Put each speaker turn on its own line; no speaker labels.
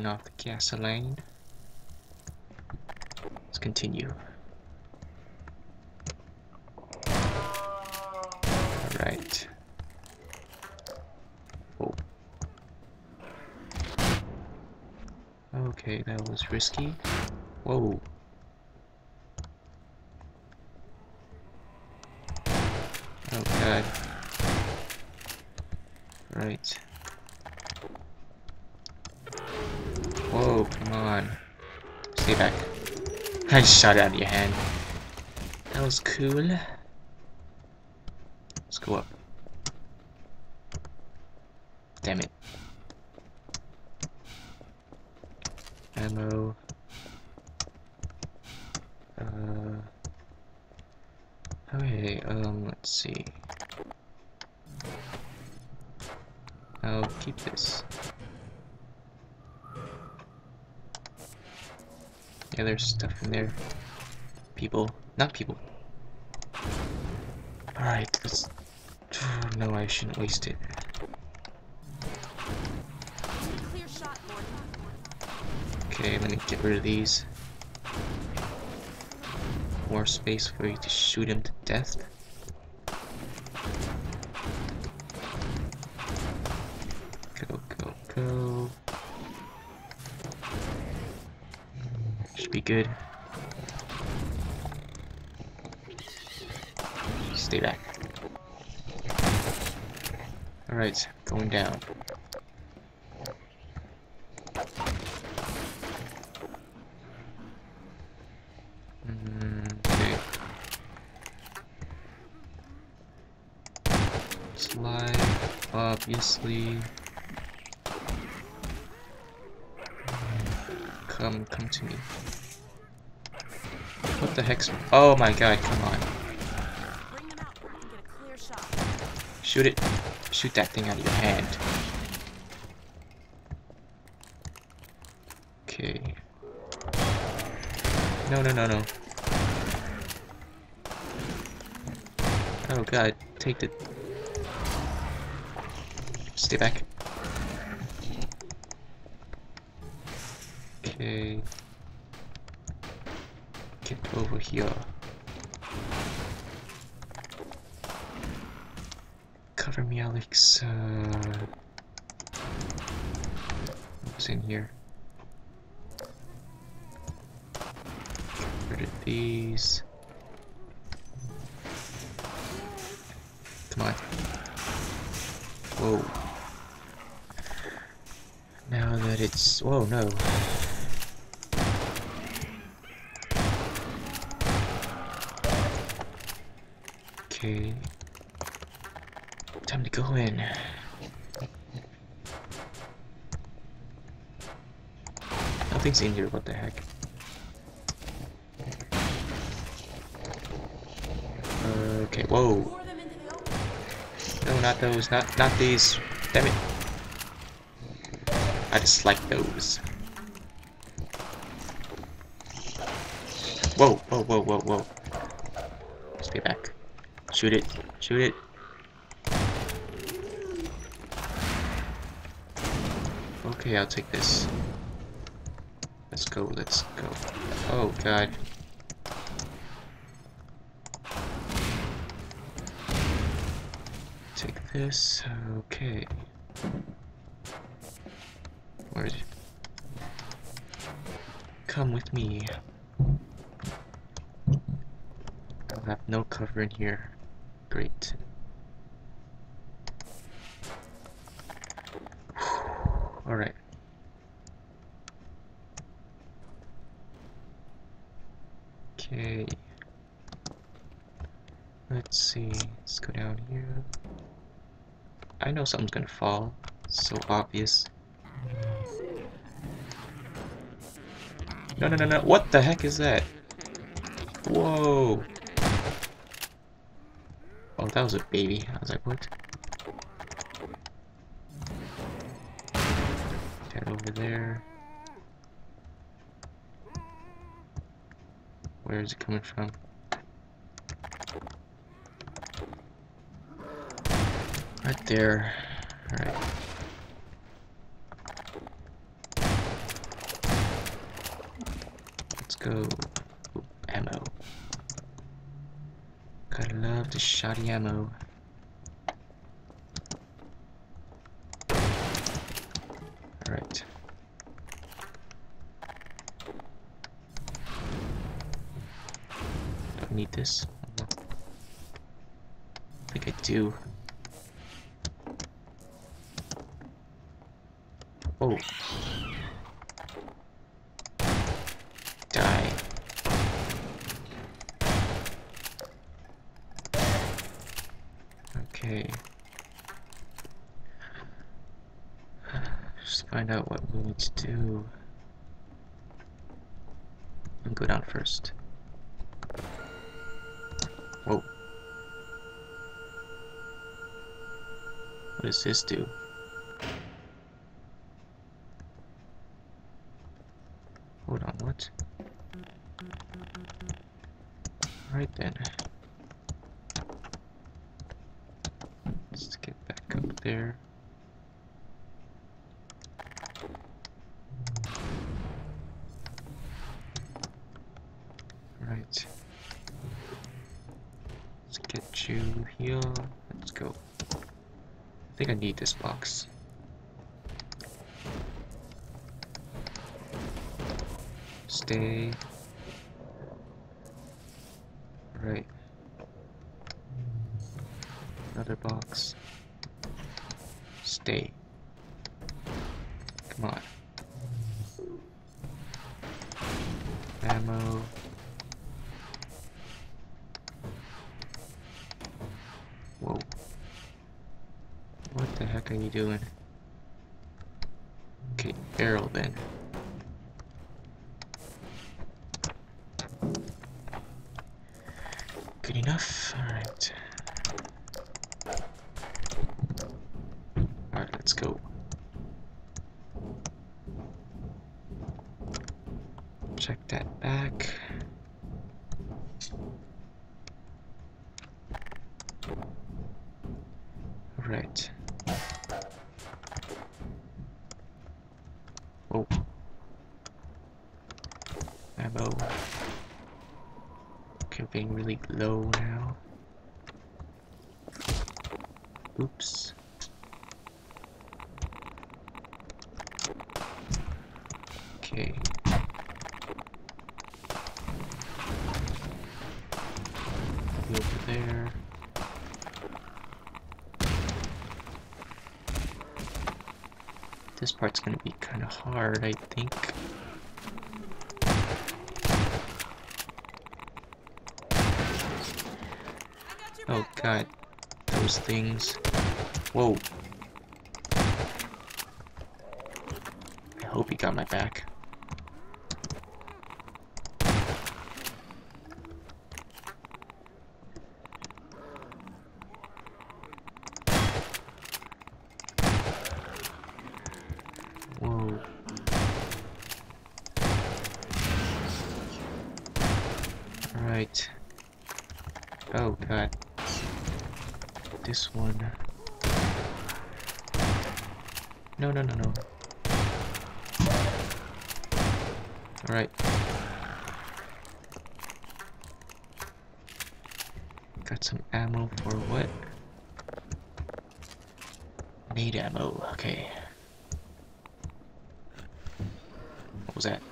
turn off the gasoline. Let's continue. Alright. Oh. Okay, that was risky. Whoa. Oh god. Right. Whoa, come on. Stay back. I shot it out of your hand. That was cool. Let's go up. Damn it. Ammo. Okay, let's see. I'll keep this. Yeah, there's stuff in there. People. Not people. Alright, let's... No, I shouldn't waste it. Okay, let me get rid of these. More space for you to shoot him to death. Go, go, go. Should be good. Stay back. Alright, going down. Okay. Slide, obviously. Come to me. What the heck's... Oh my god, come on. Shoot it. Shoot that thing out of your hand. Okay. No, no, no, no. Oh god, take the... Stay back. Okay. Get over here. Cover me, Alex. What's in here? Get rid of these. Come on. Whoa. Now that it's... Whoa, no. Okay. Time to go in. Nothing's in here, what the heck? Okay, whoa. No, not those, not these. Damn it. I just like those. Whoa, whoa, whoa, whoa, whoa. Stay back. Shoot it. Shoot it. Okay, I'll take this. Let's go, let's go. Oh, God. Take this. Okay. Where is it? Come with me. I'll have no cover in here. Great. Alright. Okay. Let's see. Let's go down here. I know something's gonna fall. It's so obvious. No, no, no, no. What the heck is that? Whoa. Oh, that was a baby. I was like, what? That over there. Where is it coming from? Right there. Alright. go. Ooh, ammo. Gotta love the shoddy ammo. Alright. Don't need this. I think I do. Oh. Die. Okay. Just find out what we need to do. And go down first. Whoa. What does this do? Hold on, what? Alright then. Let's get back up there. Right. Let's get you here. Let's go. I think I need this box. Stay. Right. Another box. Stay. Come on. Ammo. Whoa. What the heck are you doing? Okay, barrel then. Good enough? Alright. Alright, let's go. Check that back. Alright. Oh. Ammo. Okay, being really low now. Oops. Okay. Over there. This part's gonna be kind of hard, I think. Oh god, those things. Whoa. I hope he got my back. Whoa. Alright. Oh god. This one. No, no, no, no. Alright. Got some ammo for what? Need ammo, okay. What was that?